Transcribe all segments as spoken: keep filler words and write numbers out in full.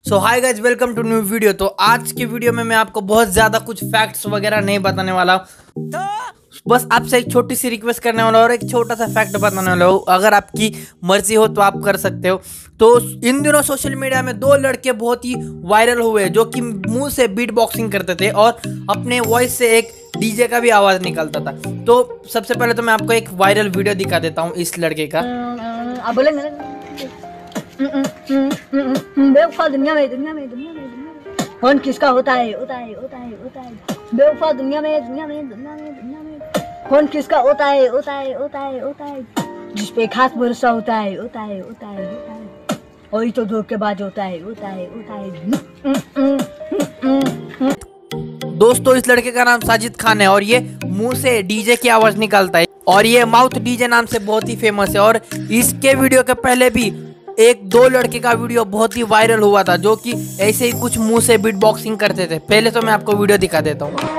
So hi guys, welcome to new video. तो आज की वीडियो में मैं आपको बहुत ज्यादा कुछ फैक्ट्स वगैरह नहीं बताने वाला हूं, बस आपसे एक छोटी सी रिक्वेस्ट करने वाला हूं और एक छोटा सा फैक्ट बताने वाला हूं। अगर आपकी मर्जी हो तो आप कर सकते हो। तो इन दिनों सोशल मीडिया में दो लड़के बहुत ही वायरल हुए जो कि मुंह से बीट बॉक्सिंग करते थे और अपने वॉइस से एक डीजे का भी आवाज निकलता था। तो सबसे पहले तो मैं आपको एक वायरल वीडियो दिखा देता हूँ इस लड़के का। बेवफा दुनिया में दुनिया में दुनिया में कौन किसका होता है होता है होता है होता है बेवफा दुनिया में दुनिया में दुनिया में दुनिया में कौन किसका होता है होता है होता है होता है जिसपे खास भरोसा होता है होता है होता है होता है वही तो धोखेबाज होता है होता है होता है। दोस्तों, इस लड़के का नाम साजिद खान है और ये मुंह से डीजे की आवाज निकालता है और ये माउथ डीजे नाम से बहुत ही फेमस है। और इसके वीडियो के पहले भी एक दो लड़के का वीडियो बहुत ही वायरल हुआ था जो कि ऐसे ही कुछ मुंह से बीट बॉक्सिंग करते थे। पहले तो मैं आपको वीडियो दिखा देता हूँ।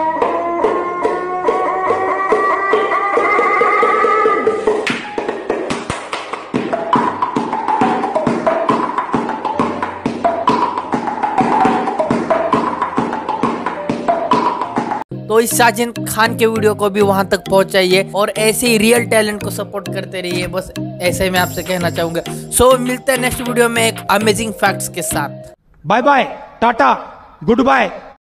तो इस साजिद खान के वीडियो को भी वहां तक पहुंचाइए और ऐसे ही रियल टैलेंट को सपोर्ट करते रहिए। बस ऐसे ही मैं आपसे कहना चाहूंगा। सो मिलते हैं नेक्स्ट वीडियो में एक अमेजिंग फैक्ट्स के साथ। Bye bye, tata, good bye.